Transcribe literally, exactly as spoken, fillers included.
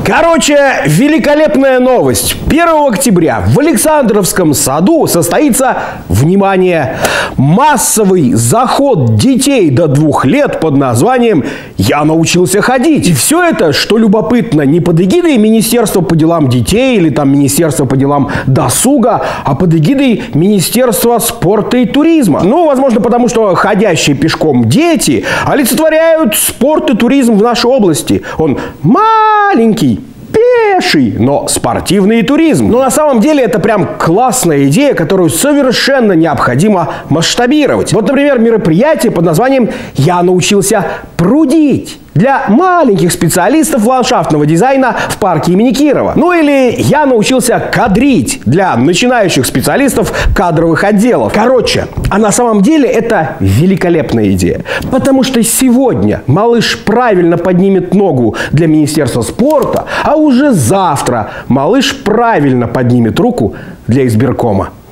Короче, великолепная новость. первого октября в Александровском саду состоится, внимание, массовый заход детей до двух лет под названием «Я научился ходить». И все это, что любопытно, не под эгидой Министерства по делам детей или там Министерства по делам досуга, а под эгидой Министерства спорта и туризма. Ну, возможно, потому что ходящие пешком дети олицетворяют спорт и туризм в нашей области. Он маленький, пеший, но спортивный туризм. Но на самом деле это прям классная идея, которую совершенно необходимо масштабировать. Вот, например, мероприятие под названием «Я научился прудить» для маленьких специалистов ландшафтного дизайна в парке имени Кирова. Ну или «Я научился кадрить» для начинающих специалистов кадровых отделов. Короче, а на самом деле это великолепная идея. Потому что сегодня малыш правильно поднимет ногу для Министерства спорта, а уже завтра малыш правильно поднимет руку для избиркома.